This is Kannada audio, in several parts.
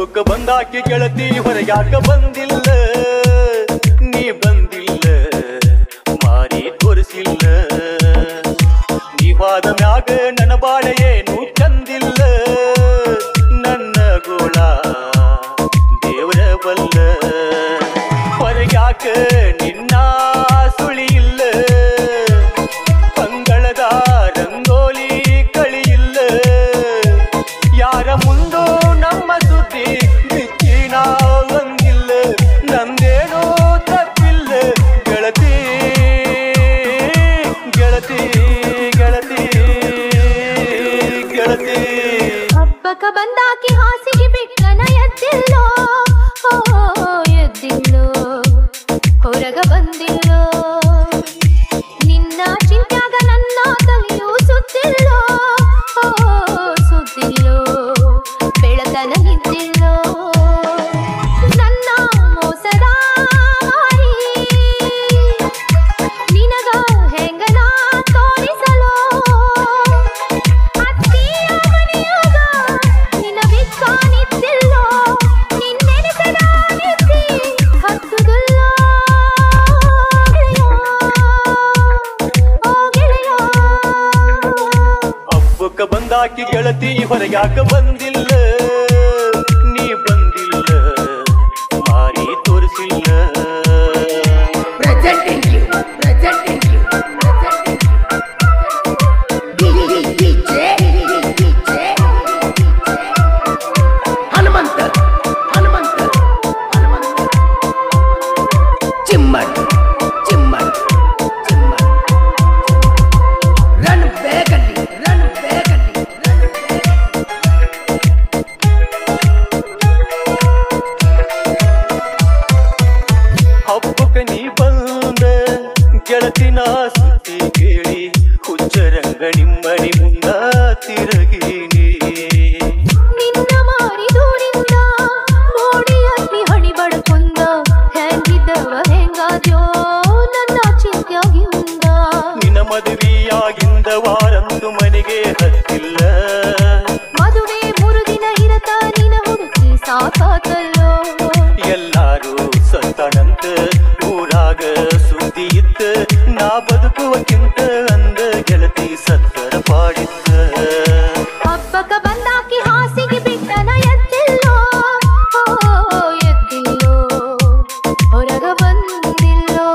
ಹಬ್ಬಕ್ಕೆ ಬಂದಾಕಿ ಗೆಳತಿ ಹೊರಗ್ಯಾಕ ಬಂದಿಲ್ಲ ನೀ ಬಂದಿಲ್ಲ ಮಾರಿ ತೋರಿಸಿಲ್ಲ ನೀವಾದ ಮ್ಯಾಗ ನನ್ನ ಬಾಳೆ ಏನು ಚಂದಿಲ್ಲ ನನ್ನ ಗೋಳ ದೇವರ ಬಲ್ಲ ಹೊರಗ್ಯಾಕ ನಿನ್ನ ಸುಳಿ ಇಲ್ಲ ಪಂಗಳದ ರಂಗೋಲಿ ಕಳಿಯಿಲ್ಲ ಯಾರ ಮುಂದೋ ನಮ್ಮ ಸುದ್ದಿ ಬಿಚ್ಚಿನ ಒಂದಿಲ್ಲ ನಂದೇನೋ ತಪ್ಪಿಲ್ಲ ಗೆಳತಿ ಗೆಳತಿ ಗೆಳತಿ ಗೆಳತಿ ಹಬ್ಬಕ ಬಂದಾಕಿ ಹಾಸಿಗೆ ಬಿಟ್ಟನ ಎದ್ದಿಲ್ಲೋ ಎದ್ದಿಲ್ಲೋ ಹೊರಗ ಬಂದಿಲ್ಲೋ ನಿನ್ನ ಚಿಂತ್ಯಾಗ ನನ್ನ ತಲೆಯೂ ಸುತ್ತಿಲ್ಲೋ ಸುತ್ತಿಲ್ಲೋ ಬೆಳತನ ನಿಂತಿಲ್ಲೋ ನನ್ನ ಮೋಸದ ಮಾರಿ ನಿನಗ ಹೆಂಗನ ತೋರಿಸಲೋ ಅತ್ತಿಯ ಮನೆಯಾಗ ನಿನ್ನ ಬಿಕ್ಕ ನಿಂತಿಲ್ಲೋ ನಿನ್ನೆನೆಸದ ನಿತ್ತಿ ಹತ್ತುದಿಲ್ಲೋ ಹಬ್ಬಕ್ಕ ಬಂದಾಕಿ ಗೆಳತಿ ಹೊರಗ್ಯಾಕ ಬಂದಿಲ್ಲ ನೀ ಬಂದಿಲ್ಲ ಮಾರಿ ತೋರಿಸಿಲ್ಲ ಹಬ್ಬಕ್ಕ ನೀ ಬಂದ ಗೆಳತಿನ ಸುದ್ದಿ ಕೇಳಿ ಹುಚ್ಚರಂಗ ನಿಮ್ಮನಿ ಮುಂದ ತಿರುಗೀನಿ ನಿನ್ನ ಮಾರಿದೂರಿಂದ ನೋಡಿ ಅಗ್ನಿ ಹಣಿ ಬಡ್ಕೊಂಡ ಹೆಂಗಿದ್ದವ ಹೆಂಗಾದ್ಯೋ ನನ್ನ ಚಿಂತ್ಯಾಗಿಂದ ನಿನ್ನ ಮದುವೆಯಾಗಿಂದ ವಾರಂತು ಮನೆಗೆ ಹತ್ತಿಲ್ಲ ಮದುವೆ 3 ದಿನ ಇರತ ನಿನ ಹುಡುಕಿ ಸಾಕಾತಲ್ಲೋ ಎಲ್ಲಾರು ಸತ್ತನಂತ ಊರಾಗ ಸುದ್ದಿ ಇತ್ತ ನಾ ಬದುಕುವಕ್ಕಿಂತ ಅಂದ ಗೆಳತಿ ಸತ್ತರ ಪಾಡಿತ್ತ ಹಬ್ಬಕ ಬಂದಾಕಿ ಹಾಸಿಗೆ ಬಿಟ್ಟನ ಎದ್ದಿಲ್ಲೋ ಎದ್ದಿಲ್ಲೋ ಹೊರಗ ಬಂದಿಲ್ಲೋ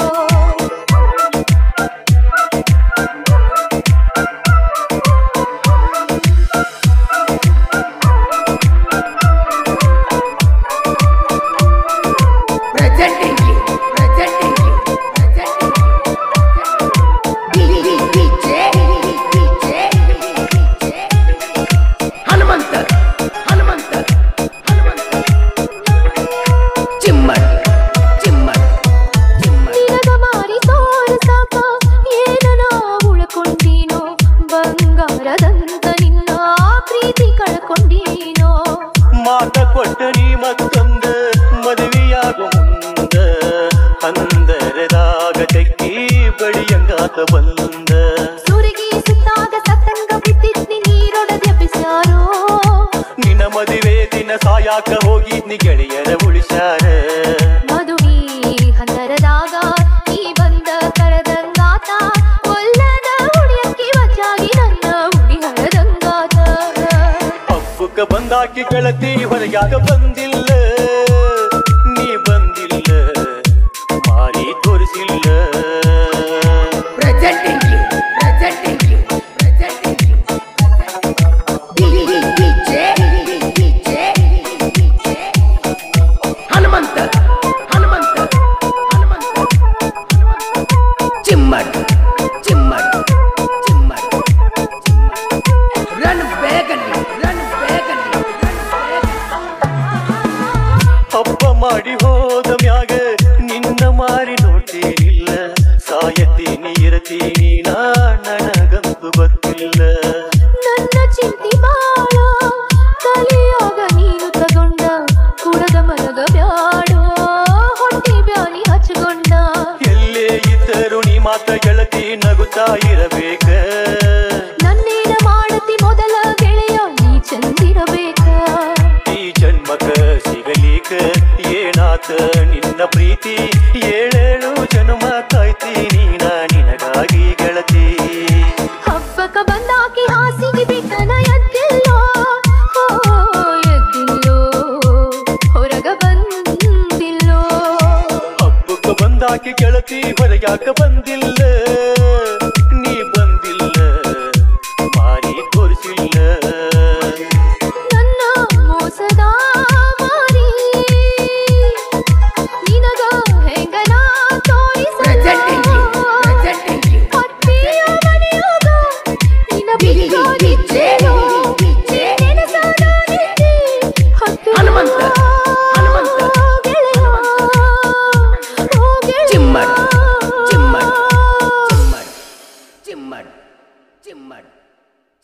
ನಿನಗ ಮಾರಿ ತೋರಸಾಕ ಏನನ ಉಳ್ಕೊಂಡೀನೋ ಬಂಗಾರದಂತ ನಿನ್ನ ಪ್ರೀತಿ ಕಳ್ಕೊಂಡೀನೋ ಮಾತ ಕೊಟ್ಟ ನೀ ಮತ್ತೊಂದ ಮದುವೆಯಾಗೋ ಮುಂದ ಹಂದರದಾಗ ತೆಕ್ಕಿ ಬಡಿಯಂಗಾತ ಬಂದ ಸುರುಗಿ ಸುತ್ತಾಗ ಸತ್ತಂಗ ಬಿದ್ದಿದ್ನಿ ನೀರೊಡದೆ ಬಿಸಾರೋ ನಿನ್ನ ಮದುವೆ ದಿನ ಸಾಯಾಕ ಹೋಗಿದ್ನಿ ಗೆಳೆಯರ ಉಳಿಸ್ಯಾರ ಮದುವೆ ಹಂದರದಾಗ ನೀ ಬಂದ ಕರೆದಂಗಾತ ಒಲ್ಲದ ಉಡಿಯಕ್ಕಿ ವಜ್ಜಾಗಿ ನನ್ನ ಉಡಿ ಹರದಂಗಾತ ಹಬ್ಬಕ್ಕ ಬಂದಾಕಿ ಗೆಳತಿ ಹೊರಗ್ಯಾಕ ಬಂದಿಲ್ಲ ನೀ ಬಂದಿಲ್ಲ ಮಾರಿ ತೋರಿಸಿಲ್ಲ ಹಬ್ಬ ಮಾಡಿ ಹೋದ ಮ್ಯಾಗ ನಿನ್ನ ಮಾರಿ ನೋಡ್ತೀನಿಲ್ಲ ಸಾಯತೀನಿ ಇರತೀನಿ ನಾ ನನಗಂತೂ ಗೊತ್ತಿಲ್ಲ ನನ್ನ ಚಿಂತಿ ಬಾಳ ತಲೆಯಾಗ ನೀನು ತಗೊಂಡ ಕುಡದ ಮರದ ಬ್ಯಾಡೋ ಹೊಟ್ಟಿ ಬ್ಯಾನಿ ಹಚ್ಕೊಂಡ ಎಲ್ಲೇ ಇದ್ದರು ನೀ ಮಾತ ಗೆಳತಿ ನಗುತ್ತಾ ಇರಬೇಕ ನನ್ನೇನ ಮಾಡತಿ ಮೊದಲ ಗೆಳೆಯ ನೀ ಚಂದಿರಬೇಕ ಈ ಜನ್ಮಕ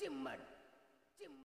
ಚಿಮ್ಮಡ್